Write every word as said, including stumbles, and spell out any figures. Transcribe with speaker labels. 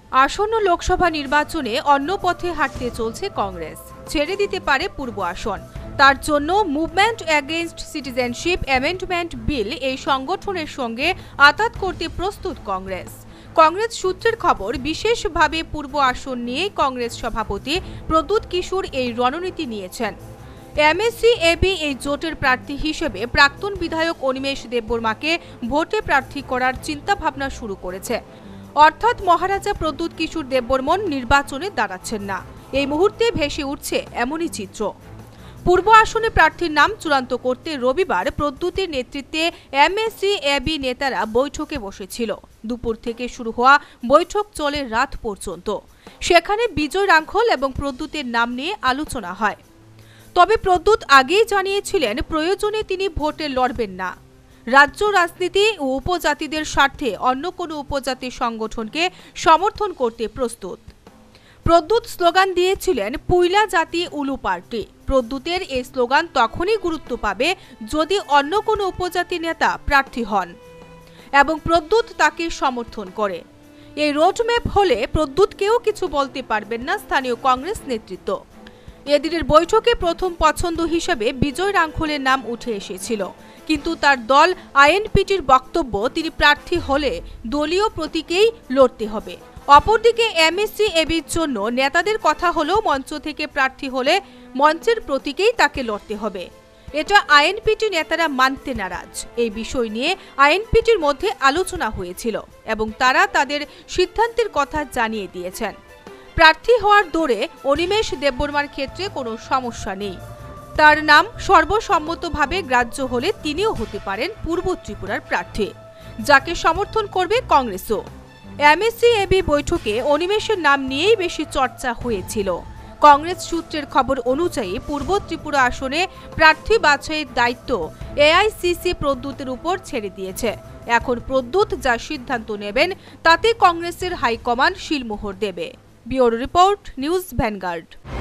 Speaker 1: আসন্ন লোকসভা নির্বাচনে অন্য পথে হাঁটতে চলছে কংগ্রেস। ছেড়ে দিতে পারে পূর্ব আসন। তার জন্য movement against citizenship amendment bill এই সংগঠনের সঙ্গে আতাত করতে প্রস্তুত কংগ্রেস। কংগ্রেস সূত্রের খবর, বিশেষভাবে পূর্ব আসন নিয়ে কংগ্রেস সভাপতি প্রদ্যুৎ কিশোর এই রণনীতি নিয়েছেন। এমএসসি-এবি এই জোটের প্রার্থী হিসেবে প্রাক্তন বিধায়ক অনিমেষ দেববর্মাকে ভোটে প্রার্থী করার চিন্তাভাবনা শুরু করেছে। অর্থাৎ মহারাজা প্রদ্যুৎ কিশোর দেববর্মন নির্বাচনে দাঁড়াচ্ছেন না। এই মুহূর্তে ভেসে উঠছে এমনই চিত্র। পূর্ব আসনে প্রার্থীর নাম চূড়ান্ত করতে রবিবার প্রদ্যুতের নেতৃত্বে এমএসসি-এবি নেতারা বৈঠকে বসেছিল। দুপুর থেকে শুরু হওয়া বৈঠক চলে রাত পর্যন্ত। সেখানে বিজয় রাঙ্খল এবং প্রদ্যুতের নাম নিয়ে আলোচনা হয়। তবে প্রদ্যুৎ আগেই জানিয়েছিলেন প্রয়োজনে তিনি ভোটে লড়বেন না। রাজ্য রাজনীতি ও উপজাতিদের স্বার্থে অন্য কোনো উপজাতি সংগঠনকে সমর্থন করতে প্রস্তুত। প্রদ্যুৎ স্লোগান দিয়েছিলেন পুইলা জাতি উলু পার্টি। প্রদ্যুতের এই স্লোগান তখনই গুরুত্ব পাবে যদি অন্য কোনো উপজাতি নেতা প্রার্থী হন এবং প্রদ্যুৎ তাকে সমর্থন করে। এই রোডম্যাপ হলে প্রদ্যুৎকেও কিছু বলতে পারবেন না স্থানীয় কংগ্রেস নেতৃত্ব। এদিনের বৈঠকে প্রথম পছন্দ হিসেবে বিজয় রাঙ্খলের নাম উঠে এসেছিল, কিন্তু তার দল আইএনপিটির বক্তব্য তিনি প্রার্থী হলে দলীয় প্রতীকেই লড়তে হবে। অপরদিকে এমএসসি-এবির জন্য নেতাদের কথা হলেও মঞ্চ থেকে প্রার্থী হলে মঞ্চের প্রতীকেই তাকে লড়তে হবে। এটা আইএনপিটি নেতারা মানতে নারাজ। এই বিষয় নিয়ে আইএনপিটির মধ্যে আলোচনা হয়েছিল এবং তারা তাদের সিদ্ধান্তের কথা জানিয়ে দিয়েছেন। প্রার্থী হওয়ার দৌড়ে অনিমেষ দেববর্মার ক্ষেত্রে কোনো সমস্যা নেই। তার নাম সর্বসম্মতভাবে গ্রাহ্য হলে তিনিও হতে পারেন পূর্ব ত্রিপুরার প্রার্থী, যাকে সমর্থন করবে কংগ্রেসও। এমএসসি-এবি বৈঠকে অনিমেষের নাম নিয়েই বেশি চর্চা হয়েছিল। কংগ্রেস সূত্রের খবর অনুযায়ী পূর্ব ত্রিপুরা আসনে প্রার্থী বাছাইয়ের দায়িত্ব এআইসিসি প্রদ্যুতের উপর ছেড়ে দিয়েছে। এখন প্রদ্যুৎ যা সিদ্ধান্ত নেবেন তাতে কংগ্রেসের হাইকমান্ড শিলমোহর দেবে। Bureau report, news vanguard.